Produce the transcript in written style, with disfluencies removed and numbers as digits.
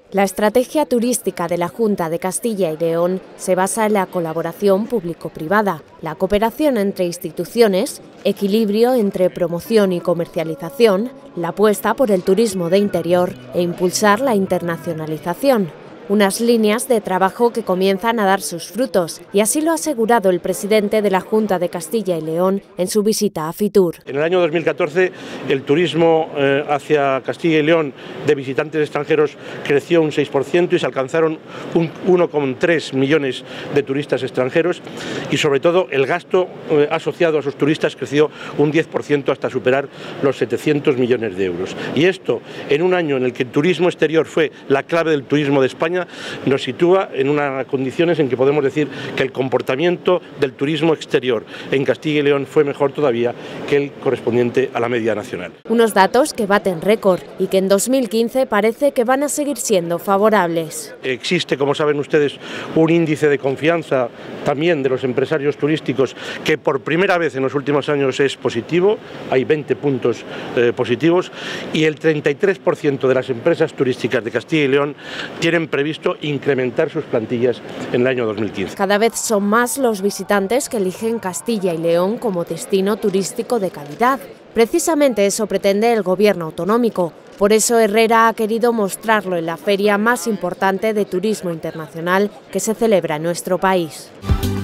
La estrategia turística de la Junta de Castilla y León se basa en la colaboración público-privada, la cooperación entre instituciones, equilibrio entre promoción y comercialización, la apuesta por el turismo de interior e impulsar la internacionalización. Unas líneas de trabajo que comienzan a dar sus frutos, y así lo ha asegurado el presidente de la Junta de Castilla y León en su visita a Fitur. En el año 2014 el turismo hacia Castilla y León de visitantes extranjeros creció un 6% y se alcanzaron 1,3 millones de turistas extranjeros, y sobre todo el gasto asociado a esos turistas creció un 10% hasta superar los 700 millones de euros. Y esto en un año en el que el turismo exterior fue la clave del turismo de España, nos sitúa en unas condiciones en que podemos decir que el comportamiento del turismo exterior en Castilla y León fue mejor todavía que el correspondiente a la media nacional. Unos datos que baten récord y que en 2015 parece que van a seguir siendo favorables. Existe, como saben ustedes, un índice de confianza también de los empresarios turísticos que por primera vez en los últimos años es positivo, hay 20 puntos positivos, y el 33% de las empresas turísticas de Castilla y León tienen previsto incrementar sus plantillas en el año 2015. Cada vez son más los visitantes que eligen Castilla y León como destino turístico de calidad. Precisamente eso pretende el gobierno autonómico. Por eso Herrera ha querido mostrarlo en la feria más importante de turismo internacional que se celebra en nuestro país.